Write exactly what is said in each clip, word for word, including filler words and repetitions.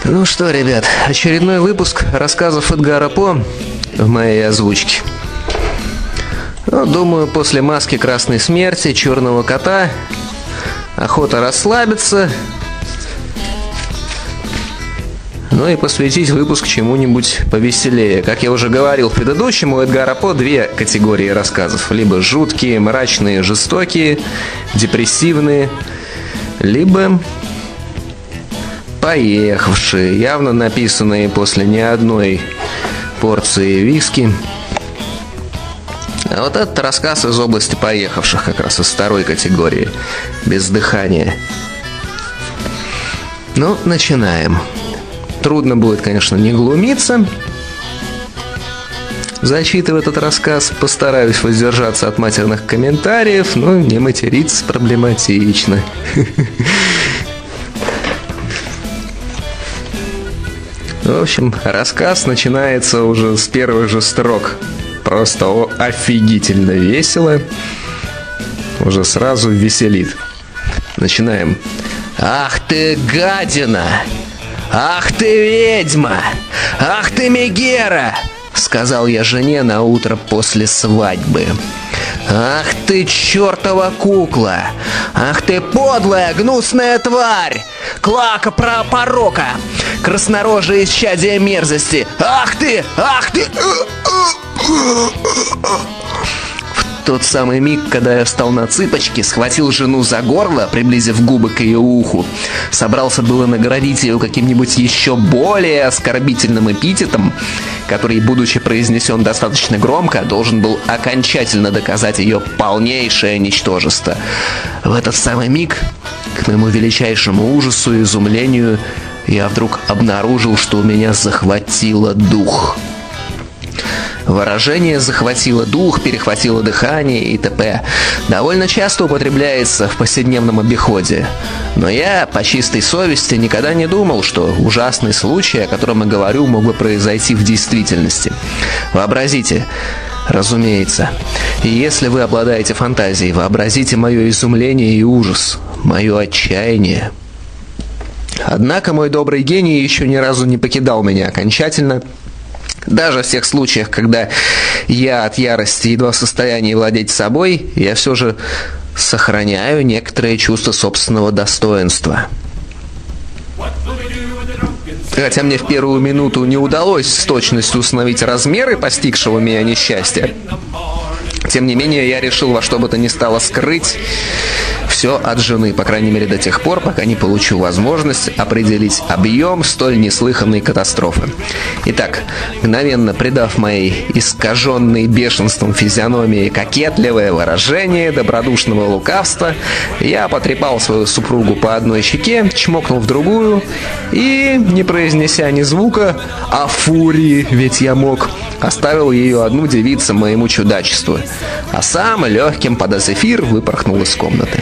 Ну что, ребят, очередной выпуск рассказов Эдгара По в моей озвучке. Ну, думаю, после «Маски Красной Смерти», «Черного кота» охота расслабиться, ну и посвятить выпуск чему-нибудь повеселее. Как я уже говорил в предыдущем, у Эдгара По две категории рассказов. Либо жуткие, мрачные, жестокие, депрессивные, либо поехавшие, явно написанные после не одной порции виски. А вот этот рассказ из области поехавших, как раз из второй категории, без дыхания. Ну, начинаем. Трудно будет, конечно, не глумиться, зачитывая этот рассказ. Постараюсь воздержаться от матерных комментариев, но не материться проблематично. В общем, рассказ начинается уже с первых же строк. Просто о, офигительно весело. Уже сразу веселит. Начинаем. «Ах ты, гадина! Ах ты, ведьма! Ах ты, Мегера!» — сказал я жене на утро после свадьбы. «Ах ты, чертова кукла! Ах ты, подлая, гнусная тварь! Клака про порока! Краснорожие исчадие мерзости! Ах ты! Ах ты!» В тот самый миг, когда я встал на цыпочки, схватил жену за горло, приблизив губы к ее уху, собрался было наградить ее каким-нибудь еще более оскорбительным эпитетом, который, будучи произнесен достаточно громко, должен был окончательно доказать ее полнейшее ничтожество. В этот самый миг, к моему величайшему ужасу и изумлению, я вдруг обнаружил, что у меня захватило дух. Выражение «захватило дух», «перехватило дыхание» и т.п. довольно часто употребляется в повседневном обиходе. Но я, по чистой совести, никогда не думал, что ужасный случай, о котором я говорю, мог бы произойти в действительности. Вообразите, разумеется, и если вы обладаете фантазией, вообразите мое изумление и ужас, мое отчаяние. Однако мой добрый гений еще ни разу не покидал меня окончательно. Даже в тех случаях, когда я от ярости едва в состоянии владеть собой, я все же сохраняю некоторое чувство собственного достоинства. Хотя мне в первую минуту не удалось с точностью установить размеры постигшего меня несчастья, тем не менее я решил во что бы то ни стало скрыть все от жены, по крайней мере до тех пор, пока не получу возможность определить объем столь неслыханной катастрофы. Итак, мгновенно придав моей искаженной бешенством физиономии кокетливое выражение добродушного лукавства, я потрепал свою супругу по одной щеке, чмокнул в другую и, не произнеся ни звука, о фурии, ведь я мог, оставил ее одну девиться моему чудачеству, а сам легким подозэфир выпорхнул из комнаты.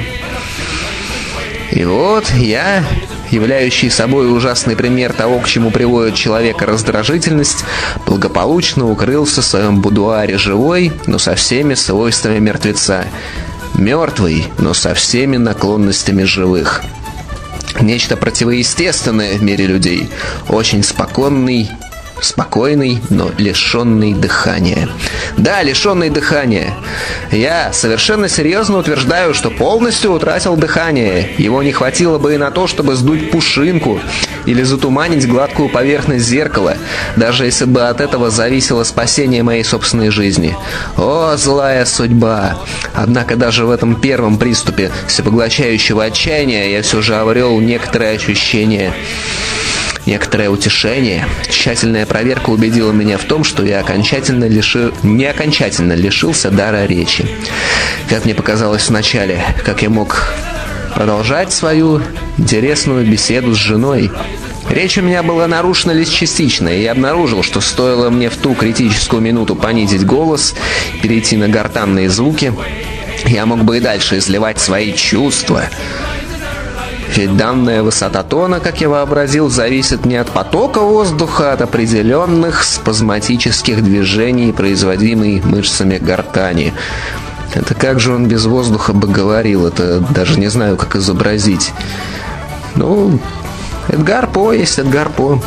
И вот я, являющий собой ужасный пример того, к чему приводит человека раздражительность, благополучно укрылся в своем будуаре живой, но со всеми свойствами мертвеца, мертвый, но со всеми наклонностями живых. Нечто противоестественное в мире людей, очень спокойный, спокойный, но лишенный дыхания. Да, лишенный дыхания. Я совершенно серьезно утверждаю, что полностью утратил дыхание. Его не хватило бы и на то, чтобы сдуть пушинку или затуманить гладкую поверхность зеркала, даже если бы от этого зависело спасение моей собственной жизни. О, злая судьба! Однако даже в этом первом приступе всепоглощающего отчаяния я все же обрел некоторое ощущение, некоторое утешение. Тщательная проверка убедила меня в том, что я окончательно лишил, не окончательно лишился дара речи. Как мне показалось вначале, как я мог продолжать свою интересную беседу с женой. Речь у меня была нарушена лишь частично, и я обнаружил, что стоило мне в ту критическую минуту понизить голос, перейти на гортанные звуки, я мог бы и дальше изливать свои чувства. Ведь данная высота тона, как я вообразил, зависит не от потока воздуха, а от определенных спазматических движений, производимых мышцами гортани. Это как же он без воздуха бы говорил? Это даже не знаю, как изобразить. Ну, Эдгар По есть Эдгар По.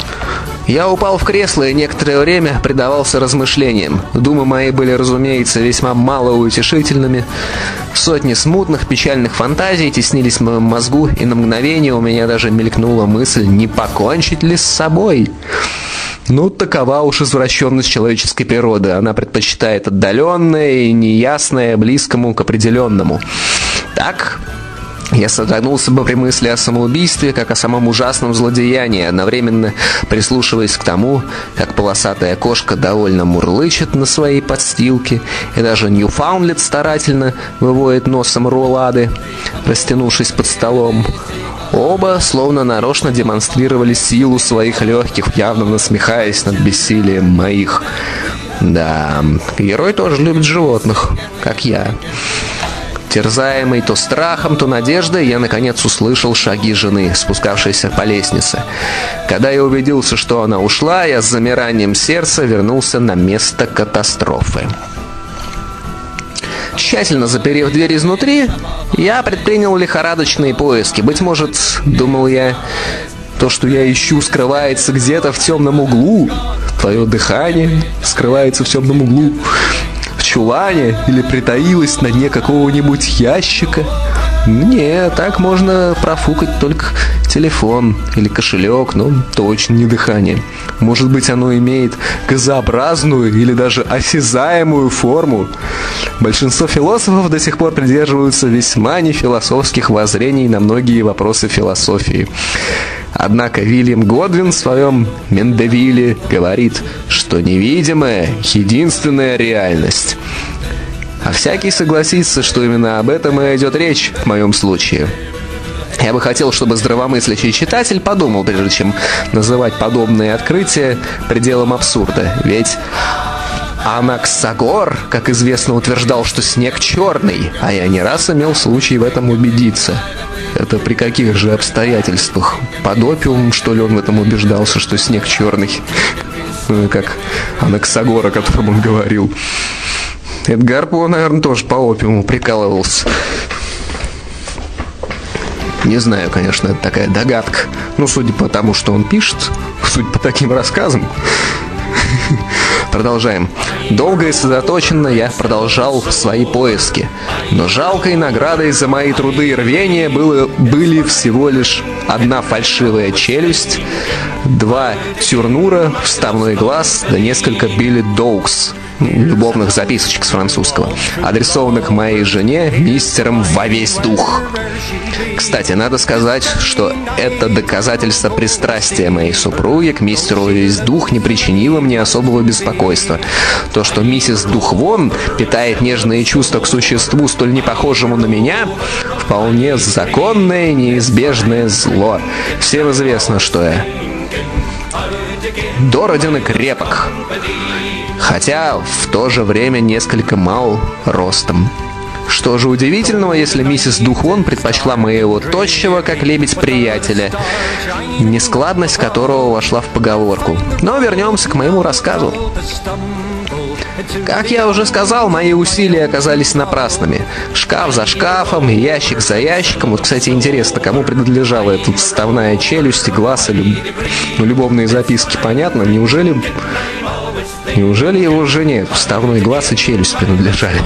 Я упал в кресло и некоторое время предавался размышлениям. Думы мои были, разумеется, весьма малоутешительными. Сотни смутных, печальных фантазий теснились в моем мозгу, и на мгновение у меня даже мелькнула мысль, не покончить ли с собой. Ну, такова уж извращенность человеческой природы. Она предпочитает отдаленное и неясное близкому к определенному. Так... Я содрогнулся бы при мысли о самоубийстве, как о самом ужасном злодеянии, одновременно прислушиваясь к тому, как полосатая кошка довольно мурлычет на своей подстилке, и даже Ньюфаундленд старательно выводит носом рулады, растянувшись под столом. Оба словно нарочно демонстрировали силу своих легких, явно насмехаясь над бессилием моих. Да, герой тоже любит животных, как я. Терзаемый то страхом, то надеждой, я наконец услышал шаги жены, спускавшейся по лестнице. Когда я убедился, что она ушла, я с замиранием сердца вернулся на место катастрофы. Тщательно заперев дверь изнутри, я предпринял лихорадочные поиски. Быть может, думал я, то, что я ищу, скрывается где-то в темном углу. Твое дыхание скрывается в темном углу. В чулане или притаилась на дне какого-нибудь ящика. Не, так можно профукать только телефон или кошелек, но точно не дыхание. Может быть, оно имеет газообразную или даже осязаемую форму. Большинство философов до сих пор придерживаются весьма нефилософских воззрений на многие вопросы философии. Однако Вильям Годвин в своем Мендевилле говорит, что невидимая — единственная реальность. А всякий согласится, что именно об этом и идет речь в моем случае. Я бы хотел, чтобы здравомыслящий читатель подумал, прежде чем называть подобные открытия пределом абсурда. Ведь Анаксагор, как известно, утверждал, что снег черный, а я не раз имел случай в этом убедиться. Это при каких же обстоятельствах? Под опиумом, что ли, он в этом убеждался, что снег черный? Как Анаксагор, о котором он говорил. Эдгар По, наверное, тоже по опиуму прикалывался. Не знаю, конечно, это такая догадка. Но судя по тому, что он пишет, судя по таким рассказам. Продолжаем. Долго и сосредоточенно я продолжал свои поиски. Но жалкой наградой за мои труды и рвения было, были всего лишь одна фальшивая челюсть, два тюрнура, вставной глаз, да несколько Билли Доукс, любовных записочек с французского, адресованных моей жене мистером во весь дух. Кстати, надо сказать, что это доказательство пристрастия моей супруги к мистеру во весь дух не причинило мне особого беспокойства. То, что миссис Духвон питает нежные чувства к существу, столь непохожему на меня, вполне законное и неизбежное зло. Всем известно, что я дороден и крепок, хотя в то же время несколько мал ростом. Что же удивительного, если миссис Духвон предпочла моего тощего, как лебедь, приятеля, нескладность которого вошла в поговорку. Но вернемся к моему рассказу. Как я уже сказал, мои усилия оказались напрасными. Шкаф за шкафом, ящик за ящиком. Вот, кстати, интересно, кому принадлежала эта вставная челюсть и глаз, или ну, любовные записки, понятно? Неужели... Неужели его жене вставной глаз и челюсть принадлежали?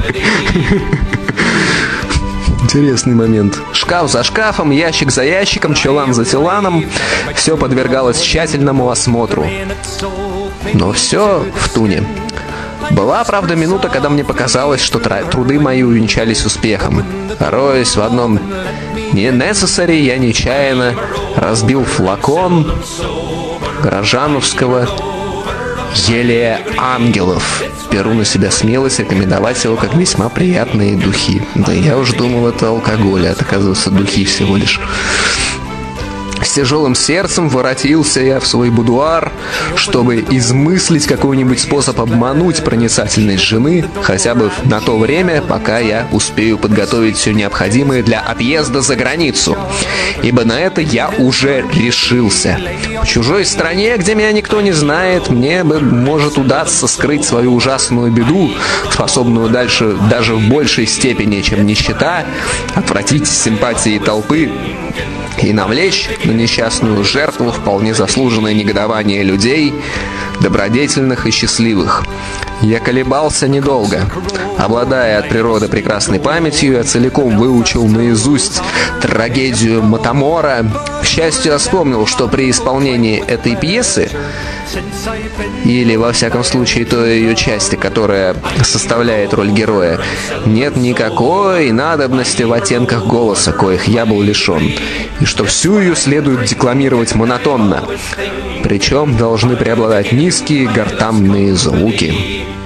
Интересный момент. Шкаф за шкафом, ящик за ящиком, чулан за чуланом. Все подвергалось тщательному осмотру. Но все в туне. Была, правда, минута, когда мне показалось, что труды мои увенчались успехом. Роясь в одном не necessary, я нечаянно разбил флакон горожановского Елея ангелов. Беру на себя смелость рекомендовать его как весьма приятные духи. Да я уж думал, это алкоголь, а это, оказывается, духи всего лишь. С тяжелым сердцем воротился я в свой будуар, чтобы измыслить какой-нибудь способ обмануть проницательность жены, хотя бы на то время, пока я успею подготовить все необходимое для отъезда за границу. Ибо на это я уже решился. В чужой стране, где меня никто не знает, мне бы может удастся скрыть свою ужасную беду, способную дальше даже в большей степени, чем нищета, отвратить симпатии толпы, и навлечь на несчастную жертву вполне заслуженное негодование людей, добродетельных и счастливых. Я колебался недолго. Обладая от природы прекрасной памятью, я целиком выучил наизусть трагедию Матамора. К счастью, я вспомнил, что при исполнении этой пьесы, или, во всяком случае, той ее части, которая составляет роль героя, нет никакой надобности в оттенках голоса, коих я был лишен, и что всю ее следует декламировать монотонно, причем должны преобладать низкие гортанные звуки.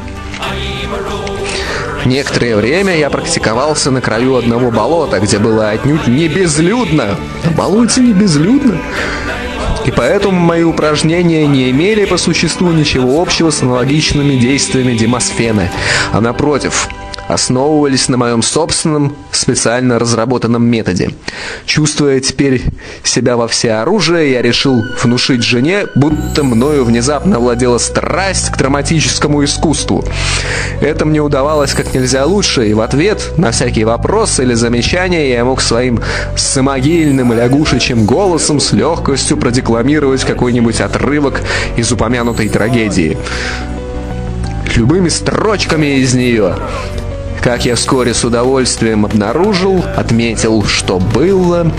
Некоторое время я практиковался на краю одного болота, где было отнюдь не безлюдно. На болоте не безлюдно. И поэтому мои упражнения не имели по существу ничего общего с аналогичными действиями Демосфена, а напротив, основывались на моем собственном, специально разработанном методе. Чувствуя теперь себя во всеоружие, я решил внушить жене, будто мною внезапно овладела страсть к драматическому искусству. Это мне удавалось как нельзя лучше, и в ответ на всякие вопросы или замечания я мог своим самогильным лягушечьим голосом с легкостью продекламировать какой-нибудь отрывок из упомянутой трагедии. Любыми строчками из нее. Как я вскоре с удовольствием обнаружил, отметил, что было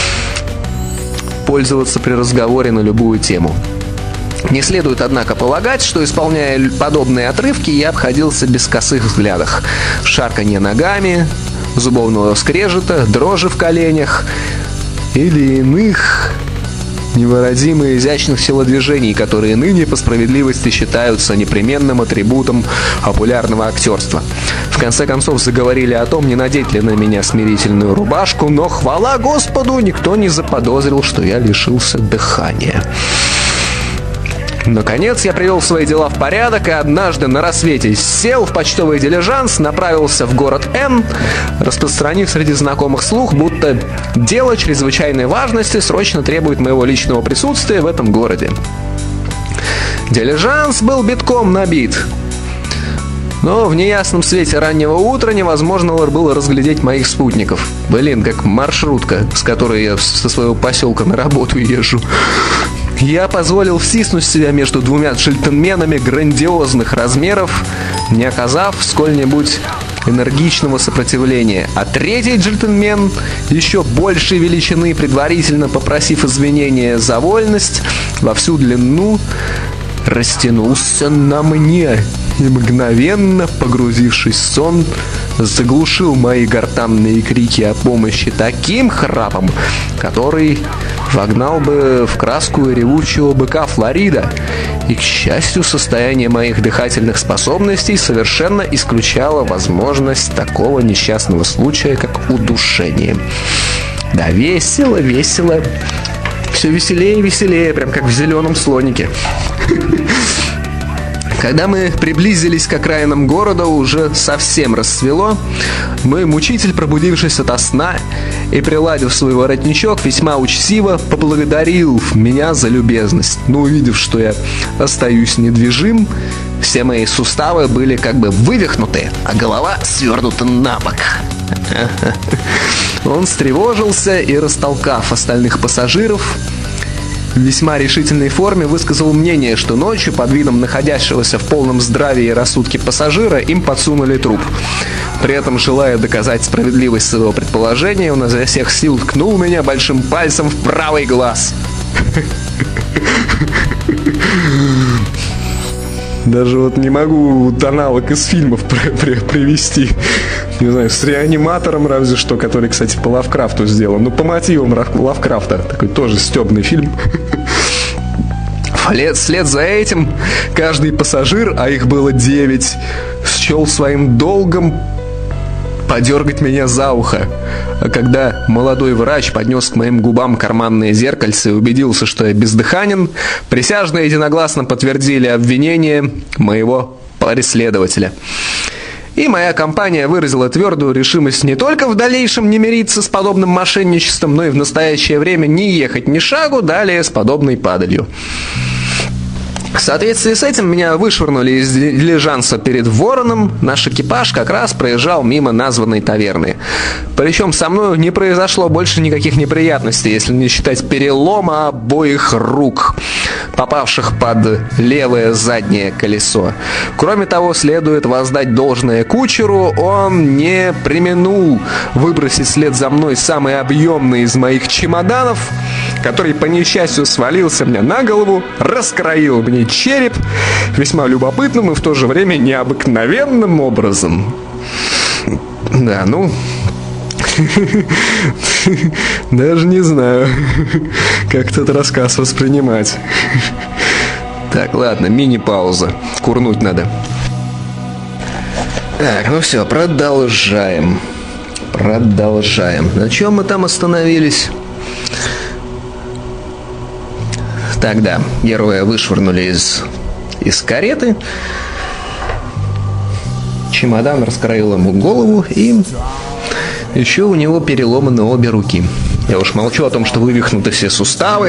пользоваться при разговоре на любую тему. Не следует, однако, полагать, что, исполняя подобные отрывки, я обходился без косых взглядов, шарканья ногами, зубовного скрежета, дрожи в коленях или иных невыразимо изящных телодвижений, которые ныне по справедливости считаются непременным атрибутом популярного актерства. В конце концов заговорили о том, не надеть ли на меня смирительную рубашку, но, хвала Господу, никто не заподозрил, что я лишился дыхания. Наконец я привел свои дела в порядок и однажды на рассвете сел в почтовый дилижанс, направился в город Н, распространив среди знакомых слух, будто дело чрезвычайной важности срочно требует моего личного присутствия в этом городе. Дилижанс был битком набит, но в неясном свете раннего утра невозможно было разглядеть моих спутников. Блин, как маршрутка, с которой я со своего поселка на работу езжу. Я позволил втиснуть себя между двумя джентльменами грандиозных размеров, не оказав сколь-нибудь энергичного сопротивления. А третий джентльмен, еще большей величины, предварительно попросив извинения за вольность, во всю длину растянулся на мне и, мгновенно погрузившись в сон, заглушил мои гортанные крики о помощи таким храпом, который вогнал бы в краску ревучего быка Флорида. И, к счастью, состояние моих дыхательных способностей совершенно исключало возможность такого несчастного случая, как удушение. Да, весело, весело. Все веселее и веселее, прям как в «Зеленом слонике». Когда мы приблизились к окраинам города, уже совсем рассвело. Мой мучитель, пробудившись ото сна и приладив свой воротничок, весьма учтиво поблагодарил меня за любезность. Но увидев, что я остаюсь недвижим, все мои суставы были как бы вывихнуты, а голова свернута на бок. Он встревожился и, растолкав остальных пассажиров, в весьма решительной форме высказал мнение, что ночью под видом находящегося в полном здравии и рассудке пассажира им подсунули труп. При этом, желая доказать справедливость своего предположения, он изо всех сил ткнул меня большим пальцем в правый глаз. Даже вот не могу аналог из фильмов привести. Не знаю, с реаниматором разве что, который, кстати, по Лавкрафту сделан. Ну, по мотивам Лавкрафта. Такой тоже стебный фильм. Вслед, вслед за этим каждый пассажир, а их было девять, счел своим долгом подергать меня за ухо. А когда молодой врач поднес к моим губам карманное зеркальце и убедился, что я бездыханен, присяжные единогласно подтвердили обвинение моего преследователя. И моя компания выразила твердую решимость не только в дальнейшем не мириться с подобным мошенничеством, но и в настоящее время не ехать ни шагу далее с подобной падалью. В соответствии с этим меня вышвырнули из дилижанса перед Вороном. Наш экипаж как раз проезжал мимо названной таверны. Причем со мной не произошло больше никаких неприятностей, если не считать перелома обоих рук, попавших под левое заднее колесо. Кроме того, следует воздать должное кучеру, он не преминул выбросить вслед за мной самый объемный из моих чемоданов, который по несчастью свалился мне на голову, раскроил мне череп весьма любопытным и в то же время необыкновенным образом. Да, ну... Даже не знаю, как этот рассказ воспринимать. Так, ладно, мини-пауза. Курнуть надо. Так, ну все, продолжаем. Продолжаем. На чем мы там остановились? Тогда героя вышвырнули из, из кареты. Чемодан раскроил ему голову, и еще у него переломаны обе руки. Я уж молчу о том, что вывихнуты все суставы.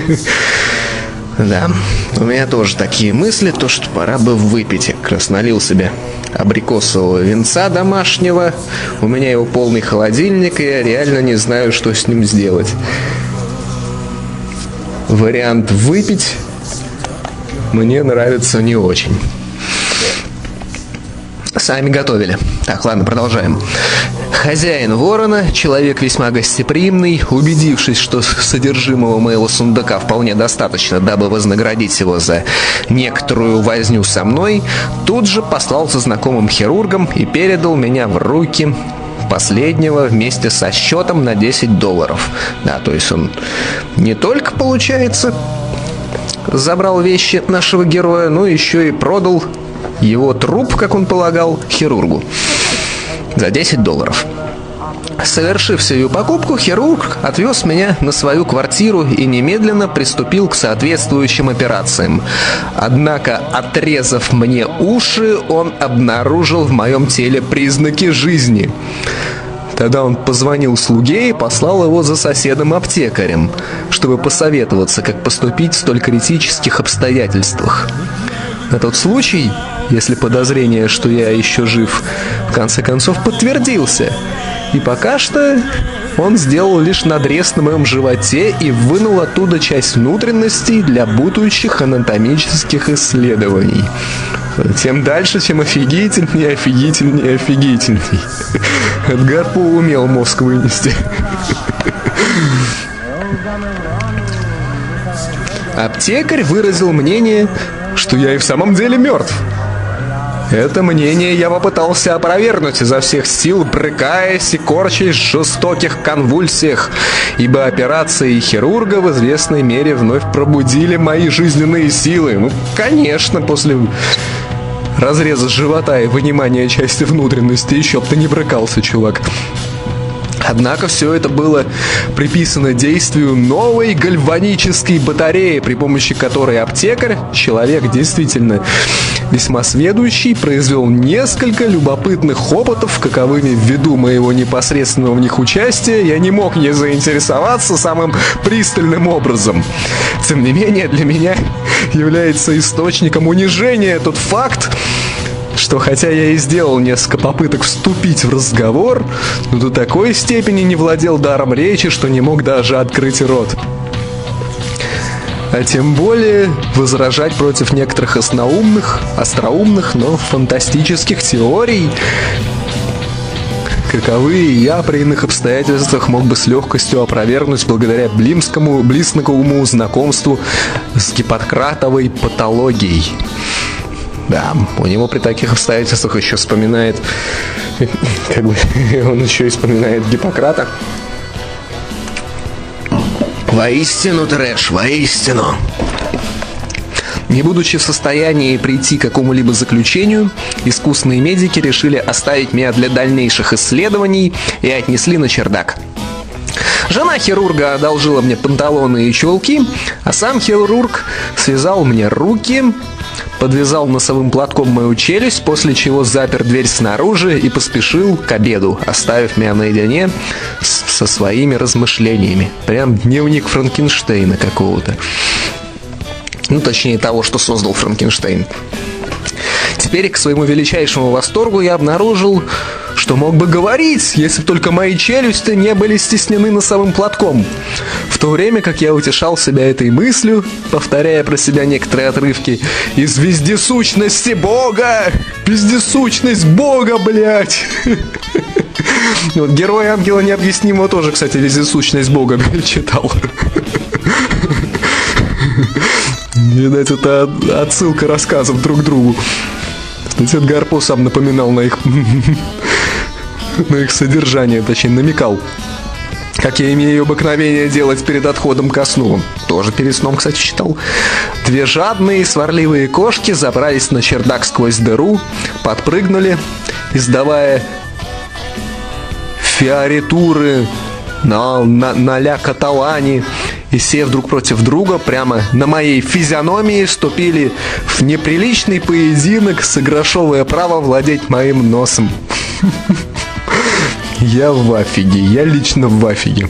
Да, у меня тоже такие мысли, то что пора бы выпить. Я как раз налил себе абрикосового винца домашнего. У меня его полный холодильник, и я реально не знаю, что с ним сделать. Вариант выпить мне нравится не очень. Сами готовили. Так, ладно, продолжаем. Хозяин Ворона, человек весьма гостеприимный, убедившись, что содержимого моего сундука вполне достаточно, дабы вознаградить его за некоторую возню со мной, тут же послал за знакомым хирургом и передал меня в руки последнего вместе со счетом на десять долларов. Да, то есть он не только, получается, забрал вещи нашего героя, но еще и продал его труп, как он полагал, хирургу за десять долларов. Совершив сию покупку, хирург отвез меня на свою квартиру и немедленно приступил к соответствующим операциям. Однако, отрезав мне уши, он обнаружил в моем теле признаки жизни. Тогда он позвонил слуге и послал его за соседом-аптекарем, чтобы посоветоваться, как поступить в столь критических обстоятельствах. На тот случай, если подозрение, что я еще жив, в конце концов подтвердился. И пока что он сделал лишь надрез на моем животе и вынул оттуда часть внутренностей для будущих анатомических исследований. Тем дальше, чем офигительнее, офигительнее, офигительней. Эдгар По умел мозг вынести. Аптекарь выразил мнение, что я и в самом деле мертв. Это мнение я попытался опровергнуть изо всех сил, брыкаясь и корчась в жестоких конвульсиях, ибо операции хирурга в известной мере вновь пробудили мои жизненные силы. Ну, конечно, после разреза живота и вынимания части внутренности еще б ты не брыкался, чувак. Однако все это было приписано действию новой гальванической батареи, при помощи которой аптекарь, человек действительно весьма сведущий, произвел несколько любопытных опытов, каковыми ввиду моего непосредственного в них участия я не мог не заинтересоваться самым пристальным образом. Тем не менее, для меня является источником унижения тот факт, что хотя я и сделал несколько попыток вступить в разговор, но до такой степени не владел даром речи, что не мог даже открыть рот. А тем более возражать против некоторых остроумных, остроумных, но фантастических теорий, каковые я при иных обстоятельствах мог бы с легкостью опровергнуть благодаря близкому, близкому знакомству с Гиппократовой патологией. Да, у него при таких обстоятельствах еще вспоминает, как бы, он еще и вспоминает Гиппократа. Воистину трэш, воистину. Не будучи в состоянии прийти к какому-либо заключению, искусные медики решили оставить меня для дальнейших исследований и отнесли на чердак. Жена хирурга одолжила мне панталоны и чулки, а сам хирург связал мне руки, подвязал носовым платком мою челюсть, после чего запер дверь снаружи и поспешил к обеду, оставив меня наедине с, со своими размышлениями. Прям дневник Франкенштейна какого-то. Ну, точнее, того, что создал Франкенштейн. Теперь, к своему величайшему восторгу, я обнаружил, что мог бы говорить, если бы только мои челюсти не были стеснены носовым платком. В то время как я утешал себя этой мыслью, повторяя про себя некоторые отрывки из «Вездесущности Бога! Вездесущность Бога, блядь!» Вот «Герой ангела необъяснимого» тоже, кстати, «Вездесущность Бога» перечитал. Видать, это отсылка рассказов друг к другу. Кстати, Эдгар По сам напоминал на их, на их содержание, точнее, намекал. Как я имею обыкновение делать перед отходом ко сну. Тоже перед сном, кстати, читал. Две жадные, сварливые кошки забрались на чердак сквозь дыру, подпрыгнули, издавая фиоритуры на, на, на ля Каталани, и, сев друг против друга, прямо на моей физиономии вступили в неприличный поединок, сыграшовое право владеть моим носом. Я в афиге, я лично в афиге.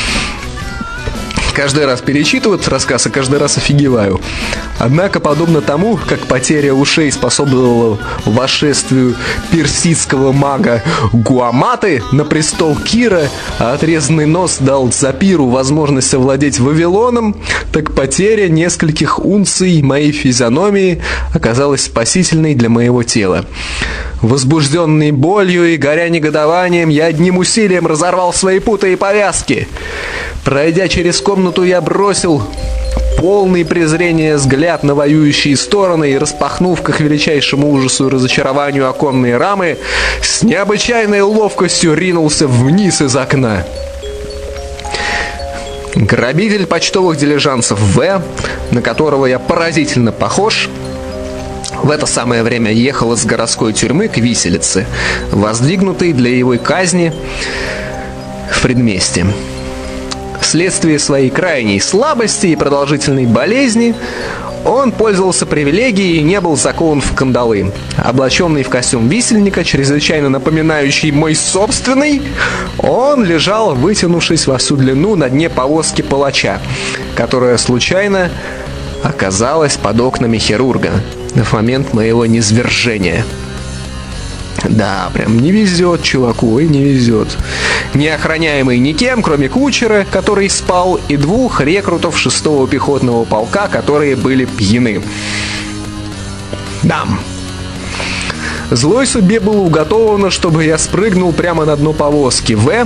Каждый раз перечитываю этот рассказ, и каждый раз офигеваю. Однако, подобно тому, как потеря ушей способствовала восшествию персидского мага Гуаматы на престол Кира, а отрезанный нос дал Запиру возможность овладеть Вавилоном, так потеря нескольких унций моей физиономии оказалась спасительной для моего тела. Возбужденный болью и горя негодованием, я одним усилием разорвал свои путы и повязки. Пройдя через комнату, я бросил полный презрения взгляд на воюющие стороны и, распахнув к их величайшему ужасу и разочарованию оконные рамы, с необычайной ловкостью ринулся вниз из окна. Грабитель почтовых дилижансов В, на которого я поразительно похож, в это самое время ехал из городской тюрьмы к виселице, воздвигнутой для его казни в предместье. Вследствие своей крайней слабости и продолжительной болезни он пользовался привилегией и не был закован в кандалы. Облаченный в костюм висельника, чрезвычайно напоминающий мой собственный, он лежал, вытянувшись во всю длину на дне повозки палача, которая случайно оказалась под окнами хирурга в момент моего низвержения. Да, прям не везет чуваку, и не везет. Не охраняемый никем, кроме кучера, который спал, и двух рекрутов шестого пехотного полка, которые были пьяны. Дам. Злой судьбе было уготовано, чтобы я спрыгнул прямо на дно повозки. В.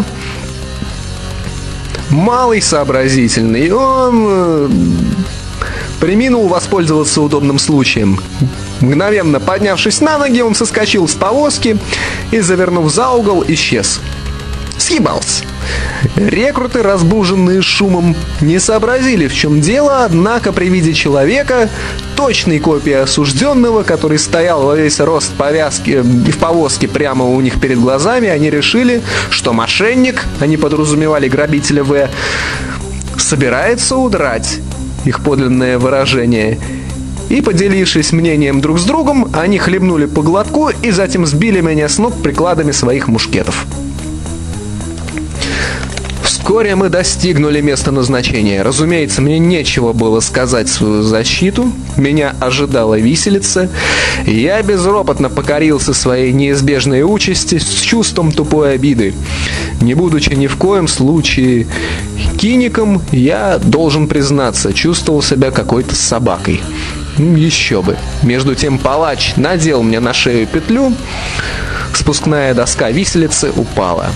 Малый сообразительный, он преминул воспользоваться удобным случаем. Мгновенно поднявшись на ноги, он соскочил с повозки и, завернув за угол, исчез. Съебался. Рекруты, разбуженные шумом, не сообразили, в чем дело, однако при виде человека, точной копии осужденного, который стоял во весь рост повязки и в повозке прямо у них перед глазами, они решили, что мошенник, они подразумевали грабителя В, собирается удрать. Их подлинное выражение. И, поделившись мнением друг с другом, они хлебнули по глотку и затем сбили меня с ног прикладами своих мушкетов. Вскоре мы достигнули места назначения. Разумеется, мне нечего было сказать в свою защиту. Меня ожидала виселица. Я безропотно покорился своей неизбежной участи с чувством тупой обиды. Не будучи ни в коем случае киником, я, должен признаться, чувствовал себя какой-то собакой. Еще бы. Между тем палач надел мне на шею петлю. Спускная доска виселицы упала.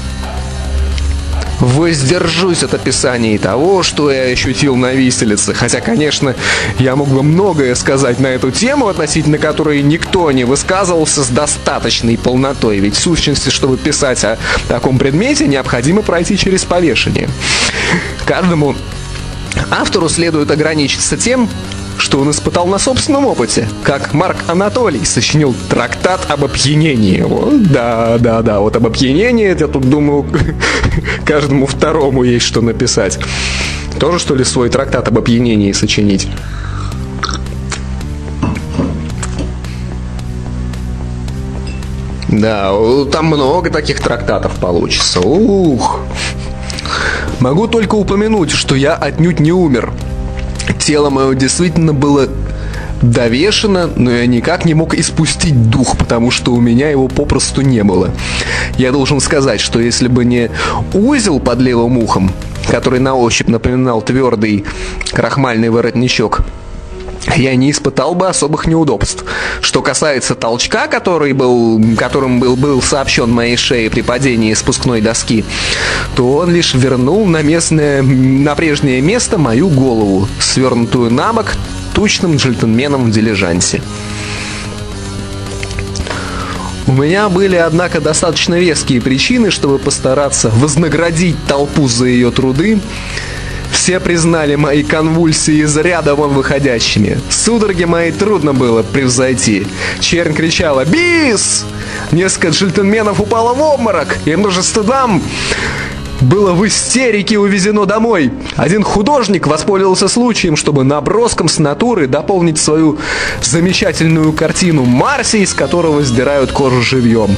Воздержусь от описания того, что я ощутил на виселице. Хотя, конечно, я мог бы многое сказать на эту тему, относительно которой никто не высказывался с достаточной полнотой. Ведь в сущности, чтобы писать о таком предмете, необходимо пройти через повешение. Каждому автору следует ограничиться тем, что он испытал на собственном опыте, как Марк Анатолий сочинил трактат об опьянении. Вот, да, да, да, вот об опьянении, я тут думаю, каждому второму есть что написать. Тоже, что ли, свой трактат об опьянении сочинить? Да, там много таких трактатов получится. Ух! Могу только упомянуть, что я отнюдь не умер. Тело мое действительно было довешено, но я никак не мог испустить дух, потому что у меня его попросту не было. Я должен сказать, что если бы не узел под левым ухом, который на ощупь напоминал твердый крахмальный воротничок, я не испытал бы особых неудобств. Что касается толчка, который был, которым был, был сообщен моей шее при падении спускной доски, то он лишь вернул на, местное, на прежнее место мою голову, свернутую на бок тучным джентльменом в дилижансе. У меня были, однако, достаточно веские причины, чтобы постараться вознаградить толпу за ее труды. Все признали мои конвульсии из ряда вон выходящими. Судороги мои трудно было превзойти. Чернь кричала «Бис!». Несколько джентльменов упало в обморок, и множество дам было в истерике увезено домой. Один художник воспользовался случаем, чтобы наброском с натуры дополнить свою замечательную картину «Марси», из которого сдирают кожу живьем.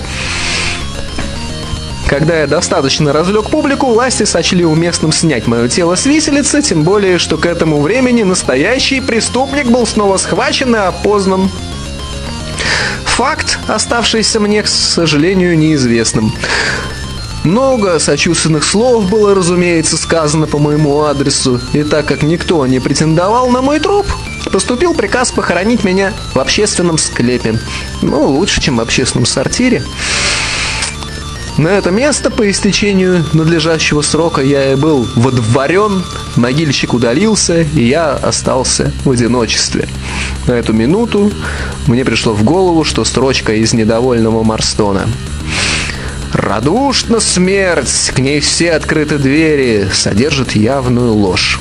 Когда я достаточно развлек публику, власти сочли уместным снять мое тело с виселицы, тем более, что к этому времени настоящий преступник был снова схвачен и опознан. Факт, оставшийся мне, к сожалению, неизвестным. Много сочувственных слов было, разумеется, сказано по моему адресу, и так как никто не претендовал на мой труп, поступил приказ похоронить меня в общественном склепе. Ну, лучше, чем в общественном сортире. На это место по истечению надлежащего срока я и был водворен, могильщик удалился, и я остался в одиночестве. На эту минуту мне пришло в голову, что строчка из «Недовольного Марстона». «Радушна смерть, к ней все открыты двери», содержит явную ложь.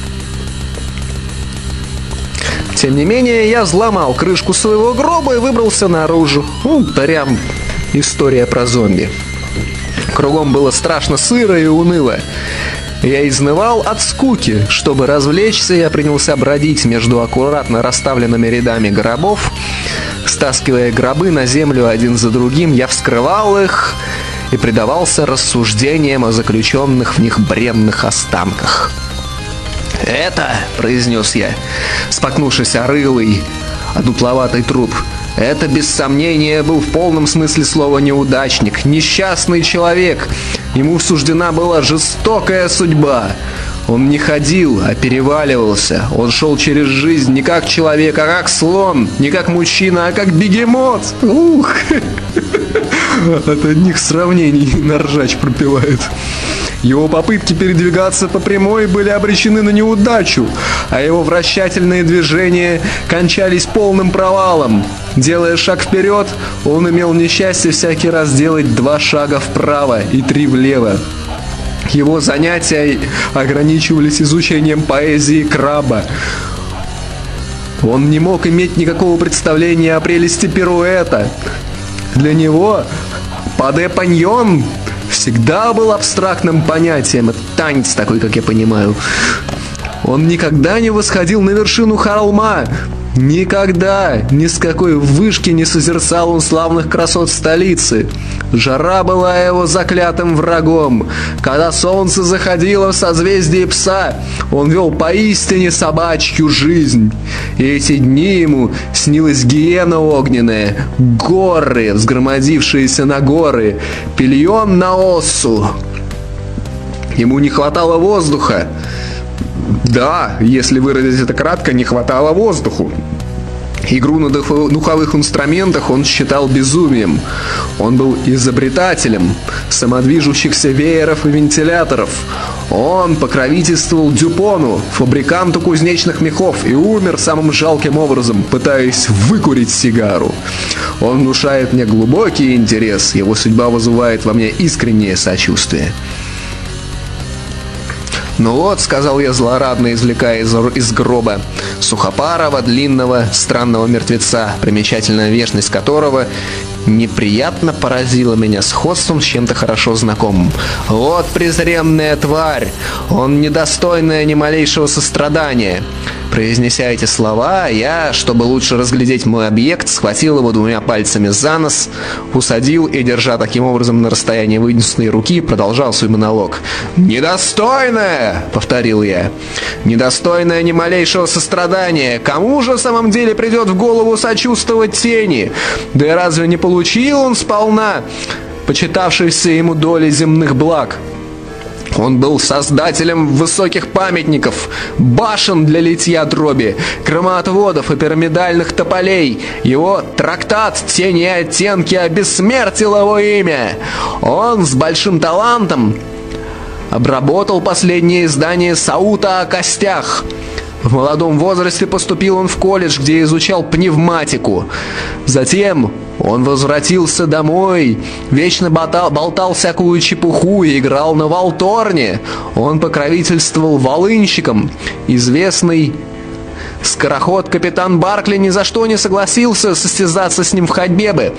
Тем не менее, я взломал крышку своего гроба и выбрался наружу. Ну, прям история про зомби. Кругом было страшно сыро и уныло. Я изнывал от скуки. Чтобы развлечься, я принялся бродить между аккуратно расставленными рядами гробов. Стаскивая гробы на землю один за другим, я вскрывал их и предавался рассуждениям о заключенных в них бренных останках. «Это», — произнес я, споткнувшись о рылый, одутловатый труп, «это, без сомнения, был в полном смысле слова неудачник, несчастный человек. Ему суждена была жестокая судьба. Он не ходил, а переваливался. Он шел через жизнь не как человек, а как слон, не как мужчина, а как бегемот». Ух! От одних сравнений наржач пропевает. Его попытки передвигаться по прямой были обречены на неудачу, а его вращательные движения кончались полным провалом. Делая шаг вперед, он имел несчастье всякий раз делать два шага вправо и три влево. Его занятия ограничивались изучением поэзии Краба. Он не мог иметь никакого представления о прелести пируэта. Для него паде-паньон всегда был абстрактным понятием. Это танец такой, как я понимаю. Он никогда не восходил на вершину холма. Никогда, ни с какой вышки не созерцал он славных красот столицы. Жара была его заклятым врагом. Когда солнце заходило в созвездие Пса, он вел поистине собачью жизнь. И эти дни ему снилась гиена огненная, горы, взгромодившиеся на горы, пильон на оссу. Ему не хватало воздуха. Да, если выразить это кратко, не хватало воздуху. Игру на духовых инструментах он считал безумием. Он был изобретателем самодвижущихся вееров и вентиляторов. Он покровительствовал Дюпону, фабриканту кузнечных мехов, и умер самым жалким образом, пытаясь выкурить сигару. Он внушает мне глубокий интерес, его судьба вызывает во мне искреннее сочувствие. «Ну вот», — сказал я, злорадно извлекая из, из гроба сухопарого, длинного, странного мертвеца, примечательная внешность которого неприятно поразила меня сходством с чем-то хорошо знакомым. «Вот презренная тварь! Он недостойная ни малейшего сострадания. Произнеся эти слова, я, чтобы лучше разглядеть мой объект, схватил его двумя пальцами за нос, усадил и, держа таким образом на расстоянии вынесенной руки, продолжал свой монолог. «Недостойное!» — повторил я. «Недостойное ни малейшего сострадания. Кому же в самом деле придет в голову сочувствовать тени? Да и разве не получил он сполна почитавшейся ему доли земных благ? Он был создателем высоких памятников, башен для литья дроби, громоотводов и пирамидальных тополей. Его трактат «Тени и оттенки» обессмертил его имя. Он с большим талантом обработал последнее издание Саута о костях. В молодом возрасте поступил он в колледж, где изучал пневматику. Затем он возвратился домой, вечно болтал, болтал всякую чепуху и играл на валторне. Он покровительствовал волынщикам. Известный скороход капитан Баркли ни за что не согласился состязаться с ним в ходьбе бы.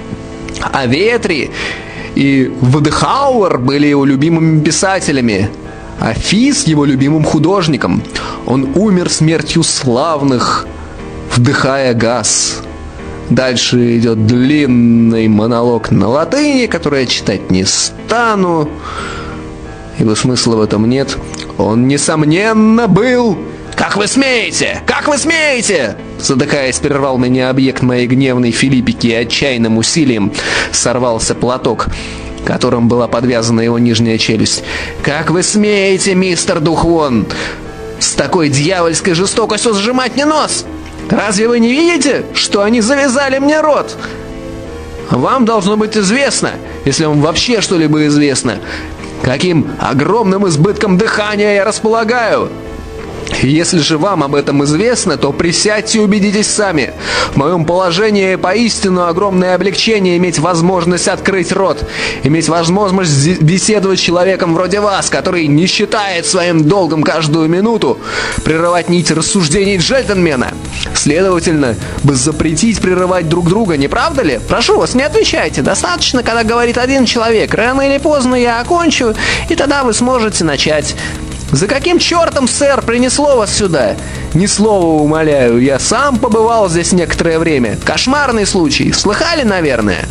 А Ветри и Вдехауэр были его любимыми писателями, а Фис его любимым художником. Он умер смертью славных, вдыхая газ. Дальше идет длинный монолог на латыни, который я читать не стану, ибо смысла в этом нет. Он, несомненно, был... «Как вы смеете? Как вы смеете?» Задыхаясь, прервал меня объект моей гневной филиппики и отчаянным усилием сорвался платок, которым была подвязана его нижняя челюсть. «Как вы смеете, мистер Духвон, с такой дьявольской жестокостью сжимать мне нос? Разве вы не видите, что они завязали мне рот? Вам должно быть известно, если вам вообще что-либо известно, каким огромным избытком дыхания я располагаю. Если же вам об этом известно, то присядьте и убедитесь сами. В моем положении поистину огромное облегчение иметь возможность открыть рот, иметь возможность беседовать с человеком вроде вас, который не считает своим долгом каждую минуту прерывать нить рассуждений джентльмена. Следовательно, бы запретить прерывать друг друга, не правда ли? Прошу вас, не отвечайте. Достаточно, когда говорит один человек. Рано или поздно я окончу, и тогда вы сможете начать. За каким чертом, сэр, принесло вас сюда? Ни слова, умоляю, я сам побывал здесь некоторое время. Кошмарный случай, слыхали, наверное?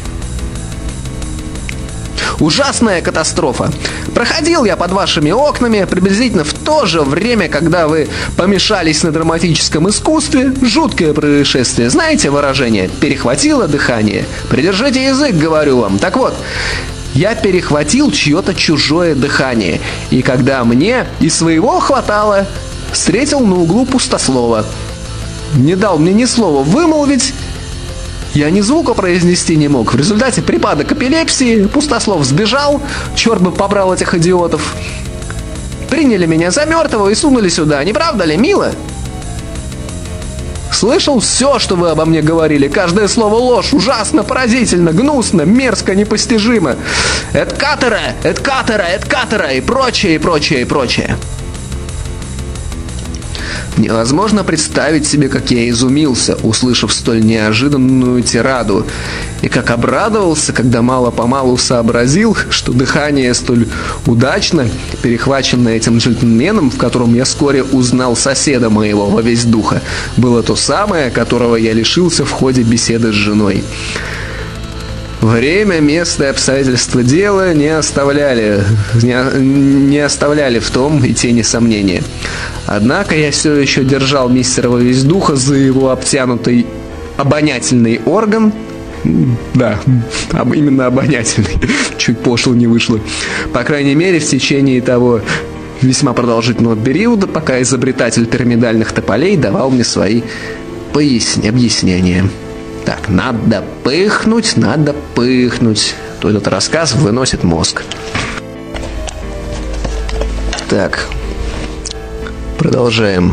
Ужасная катастрофа. Проходил я под вашими окнами приблизительно в то же время, когда вы помешались на драматическом искусстве. Жуткое происшествие. Знаете выражение? Перехватило дыхание. Придержите язык, говорю вам. Так вот, я перехватил чье-то чужое дыхание. И когда мне и своего хватало, встретил на углу пустослова. Не дал мне ни слова вымолвить. Я ни звука произнести не мог. В результате припадок эпилепсии, пустослов сбежал. Черт бы побрал этих идиотов. Приняли меня за мертвого и сунули сюда. Не правда ли, мило? Слышал все, что вы обо мне говорили. Каждое слово ложь. Ужасно, поразительно, гнусно, мерзко, непостижимо. Эд катера, эд катера, эд катера и прочее, и прочее, и прочее. Невозможно представить себе, как я изумился, услышав столь неожиданную тираду, и как обрадовался, когда мало-помалу сообразил, что дыхание столь удачно перехваченное этим джентльменом, в котором я вскоре узнал соседа моего во весь духа, было то самое, которого я лишился в ходе беседы с женой. Время, место и обстоятельства дела не оставляли, не, не оставляли в том и тени сомнения. Однако я все еще держал мистера во весь духа за его обтянутый обонятельный орган. Да, именно обонятельный. Чуть пошло не вышло. По крайней мере, в течение того весьма продолжительного периода, пока изобретатель пирамидальных тополей давал мне свои поясни- объяснения. Так, надо пыхнуть, надо пыхнуть. То этот рассказ выносит мозг. Так, продолжаем.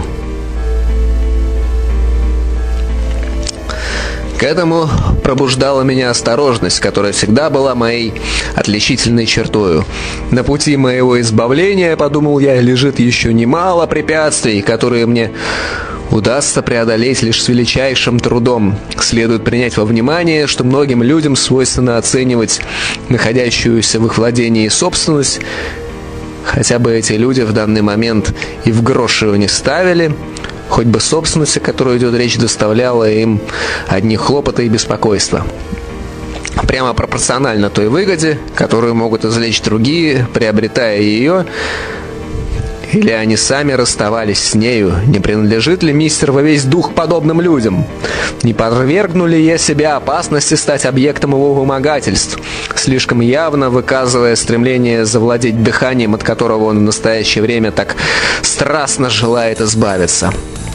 К этому пробуждала меня осторожность, которая всегда была моей отличительной чертою. На пути моего избавления, подумал я, лежит еще немало препятствий, которые мне удастся преодолеть лишь с величайшим трудом. Следует принять во внимание, что многим людям свойственно оценивать находящуюся в их владении собственность, хотя бы эти люди в данный момент и в грош его не ставили, хоть бы собственность, о которой идет речь, доставляла им одни хлопоты и беспокойства. Прямо пропорционально той выгоде, которую могут извлечь другие, приобретая ее, или они сами расставались с нею. Не принадлежит ли мистер во весь дух подобным людям? Не подвергну ли я себя опасности стать объектом его вымогательств, слишком явно выказывая стремление завладеть дыханием, от которого он в настоящее время так страстно желает избавиться?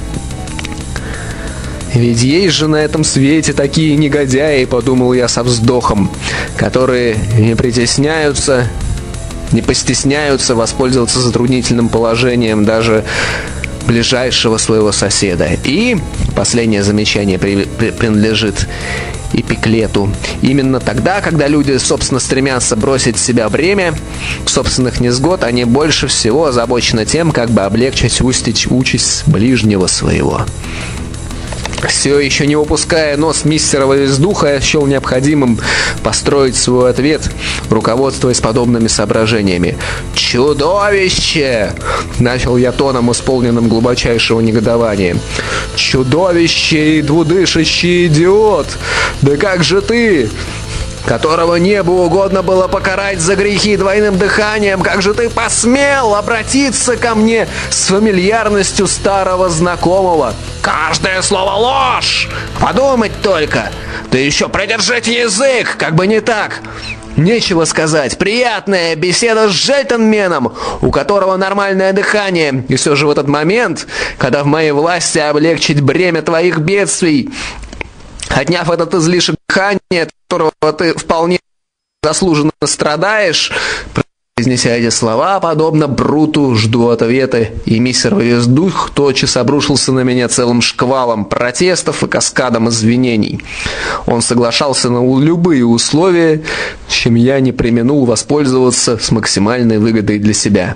Ведь есть же на этом свете такие негодяи, подумал я со вздохом, которые не притесняются, не постесняются воспользоваться затруднительным положением даже ближайшего своего соседа. И последнее замечание при, при, принадлежит Эпиклету. Именно тогда, когда люди, собственно, стремятся бросить с себя бремя собственных невзгод, они больше всего озабочены тем, как бы облегчить участь ближнего своего. Все еще не выпуская нос мистера во весь дух, я счел необходимым построить свой ответ, руководствуясь подобными соображениями. «Чудовище!» — начал я тоном, исполненным глубочайшего негодования. «Чудовище и двудышащий идиот! Да как же ты, которого небу угодно было покарать за грехи двойным дыханием, как же ты посмел обратиться ко мне с фамильярностью старого знакомого? Каждое слово ложь! Подумать только! Да еще придержать язык, как бы не так! Нечего сказать, приятная беседа с джентльменом, у которого нормальное дыхание, и все же в этот момент, когда в моей власти облегчить бремя твоих бедствий, отняв этот излишек дыхания, от которого ты вполне заслуженно страдаешь, произнеся эти слова, подобно Бруту, жду ответа, и мистер во весь дух тотчас обрушился на меня целым шквалом протестов и каскадом извинений. Он соглашался на любые условия, чем я не преминул воспользоваться с максимальной выгодой для себя.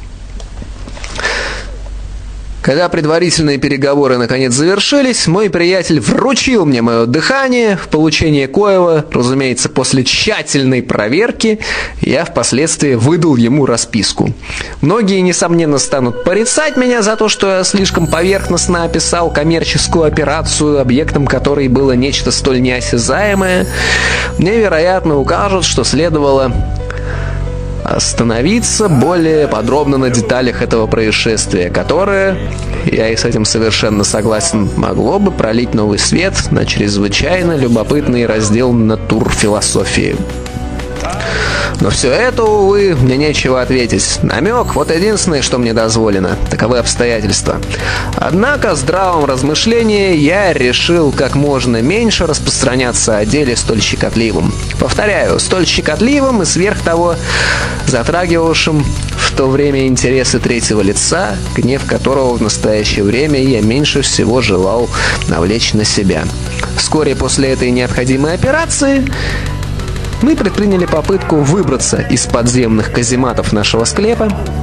Когда предварительные переговоры наконец завершились, мой приятель вручил мне мое дыхание, в получение коего, разумеется, после тщательной проверки, я впоследствии выдал ему расписку. Многие, несомненно, станут порицать меня за то, что я слишком поверхностно описал коммерческую операцию, объектом которой было нечто столь неосязаемое. Мне, вероятно, укажут, что следовало остановиться более подробно на деталях этого происшествия, которое, я и с этим совершенно согласен, могло бы пролить новый свет на чрезвычайно любопытный раздел натурфилософии. Но все это, увы, мне нечего ответить. Намек — вот единственное, что мне дозволено. Таковы обстоятельства. Однако, в здравом размышлении я решил как можно меньше распространяться о деле столь щекотливом. Повторяю, столь щекотливым и сверх того затрагивавшим в то время интересы третьего лица, гнев которого в настоящее время я меньше всего желал навлечь на себя. Вскоре после этой необходимой операции мы предприняли попытку выбраться из подземных казематов нашего склепа.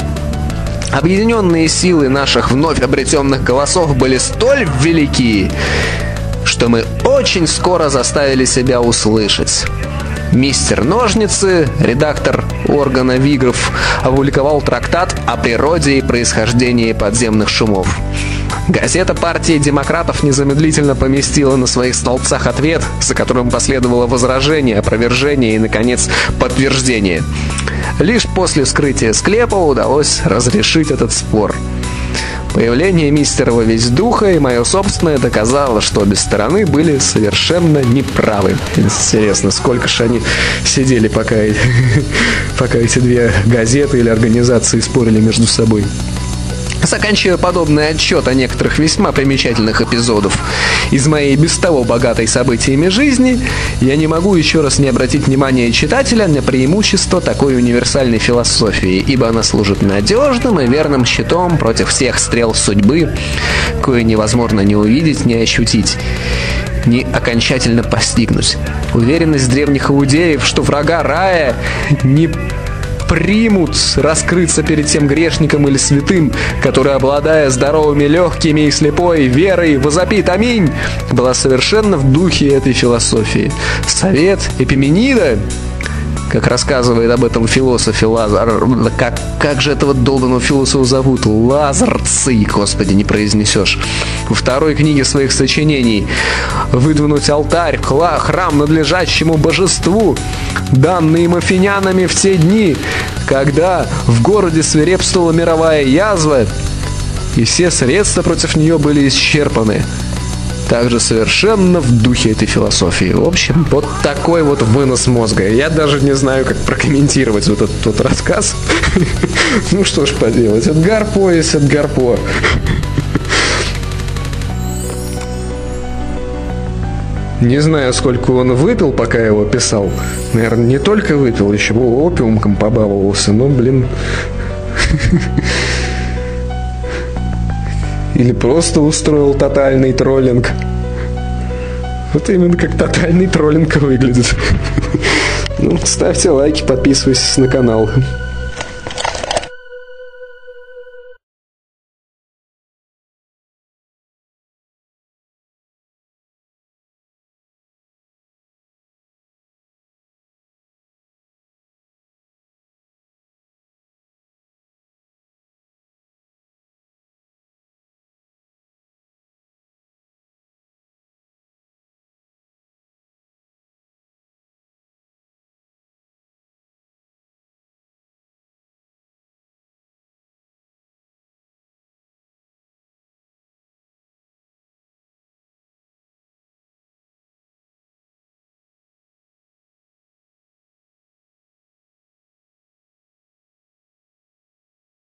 Объединенные силы наших вновь обретенных голосов были столь велики, что мы очень скоро заставили себя услышать. Мистер Ножницы, редактор органа Вигров, опубликовал трактат о природе и происхождении подземных шумов. Газета партии демократов незамедлительно поместила на своих столбцах ответ, за которым последовало возражение, опровержение и, наконец, подтверждение. Лишь после вскрытия склепа удалось разрешить этот спор. Появление мистера во весь духа и мое собственное доказало, что обе стороны были совершенно неправы. Интересно, сколько же они сидели, пока, пока эти две газеты или организации спорили между собой. Заканчивая подобный отчет о некоторых весьма примечательных эпизодах из моей без того богатой событиями жизни, я не могу еще раз не обратить внимание читателя на преимущество такой универсальной философии, ибо она служит надежным и верным щитом против всех стрел судьбы, кое невозможно ни увидеть, ни ощутить, ни окончательно постигнуть. Уверенность древних иудеев, что врага рая не примут раскрыться перед тем грешником или святым, который, обладая здоровыми легкими и слепой верой, возопит «Аминь», была совершенно в духе этой философии. Совет Эпименида, как рассказывает об этом философе Лазар. Как, как же этого долбанного философа зовут? Лазарций, господи, не произнесешь. Во второй книге своих сочинений «Выдвинуть алтарь, храм надлежащему божеству, данный им афинянами в те дни, когда в городе свирепствовала мировая язва, и все средства против нее были исчерпаны». Также совершенно в духе этой философии. В общем, вот такой вот вынос мозга. Я даже не знаю, как прокомментировать вот этот вот рассказ. Ну что ж поделать. Эдгар По есть Эдгар По. Не знаю, сколько он выпил, пока его писал. Наверное, не только выпил, еще опиумком побаловался. Но, блин... Или просто устроил тотальный троллинг. Вот именно как тотальный троллинг выглядит. Ну, ставьте лайки, подписывайтесь на канал.